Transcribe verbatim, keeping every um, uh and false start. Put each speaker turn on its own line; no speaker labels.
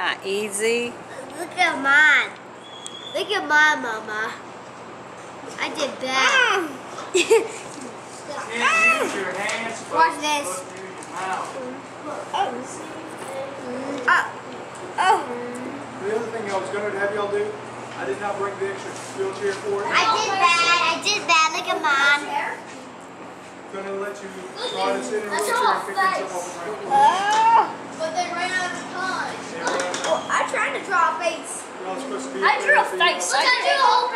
Uh, easy.
Look at mine. Look at mine, Mama. I did bad. Watch this. Oh. Oh. Oh.
The other thing I was going to have y'all do, I did not bring the extra wheelchair for it.
I did bad. I did bad. Look at mine.
Going to let you try to sit in a wheelchair and pick things up off the ground.
Oh.
But they ran out of time.
Yeah, right.
Oh, I tried to draw a face.
You're all supposed to be
I drew a face. I drew a whole